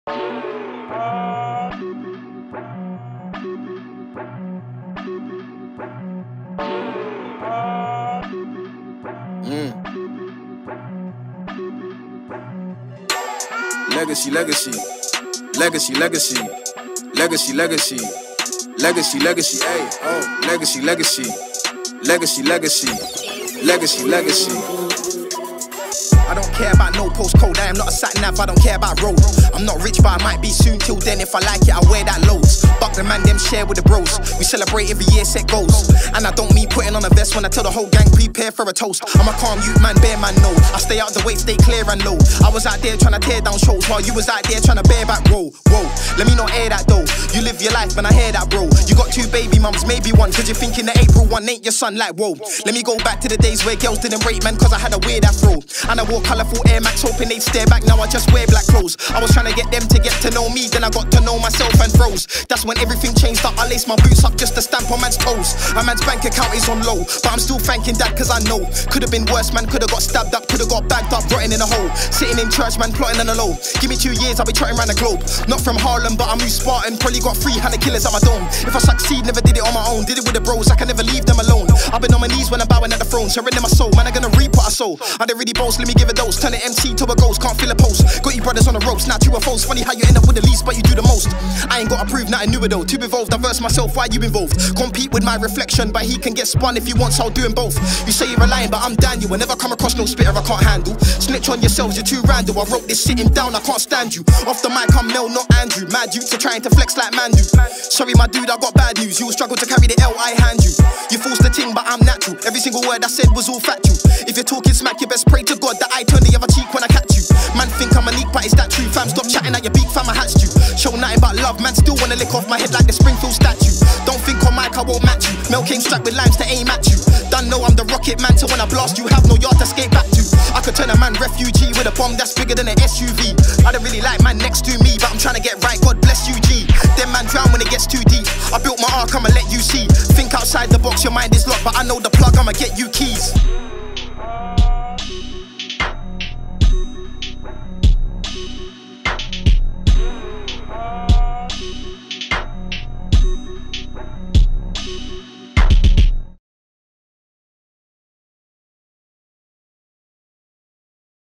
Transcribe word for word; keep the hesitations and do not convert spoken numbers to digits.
Mm. Legacy, legacy, legacy, legacy, legacy, legacy, legacy, legacy, hey, oh, legacy, legacy, legacy, legacy, legacy, legacy. I don't care about no postcode, I am not a sat nav, I don't care about road. I'm not rich but I might be soon, till then if I like it I wear that loads. Buck the man, them share with the bros. We celebrate every year, set goals. And I don't mean putting on a vest when I tell the whole gang prepare for a toast. I'm a calm youth man, bear man no. I stay out the way, stay clear and low. I was out there trying to tear down shows while you was out there trying to bear back roll. Whoa, let me not air that though. You live your life, man, I hear that bro. You got two baby mums, maybe one, cause you're thinking the April one ain't your son, like whoa. Let me go back to the days where girls didn't rate man cause I had a weird afro. And I wore colourful Air Max hoping they'd stare back, now I just wear black clothes. I was trying to get them to get to know me, then I got to know myself and froze. That's when everything changed up, I laced my boots up just to stamp on man's toes. A man's bank account is on low, but I'm still thanking dad cause I know. Could've been worse man, could've got stabbed up, could've got bagged up, rotting in a hole. Sitting in church man, plotting on the low. Give me two years, I'll be trotting around the globe. Not from Harlem, but I'm New Spartan, probably got three hundred killers at my dome. If I succeed, never did it on my own, did it with the bros, I can never leave them alone. I've been on my knees when I'm bowing at the throne, surrender my soul, man, I'm gonna reap what I sow. I don't really boast, let me give a dose, turn an M C to a ghost, can't feel a post. Got you brothers on the ropes, now two are foes. Funny how you end up with the least, but you do the most. I ain't gotta prove nothing new though. Too involved, I verse myself, why you involved? Compete with my reflection, but he can get spun if he wants, I'll do them both. You say you're a lion, but I'm Daniel. I never come across no spitter I can't handle. Snitch on yourselves, you're too random. I wrote this sitting down, I can't stand you. Off the mic, I'm Mel, not Andrew. Mad youths are trying to flex like man do. Sorry my dude, I got bad news. You will struggle to carry the L I hand you. You forced the ting, but I'm natural. Every single word I said was all factual. If you're talking smack, you best pray to God that I turn the other cheek when I catch you. Man think I'm unique, but is that true? Fam, stop chatting at your beak, fam, I hatched you. Show nothing but love, man, still wanna lick off my head like the Springfield statue. Don't think on mic, I won't match you. Mel came strapped with limes to aim at you. Done know I'm the rocket man, so when I blast you, have no yard to skate back to. I could turn a man refugee with a bomb that's bigger than an S U V. I don't really like man next to me, but I'm trying to get right, God bless you, G. Them man drown when it gets too deep. I built my ark, I'ma let you see. Think outside the box, your mind is locked, but I know the plug, I'ma get you keys.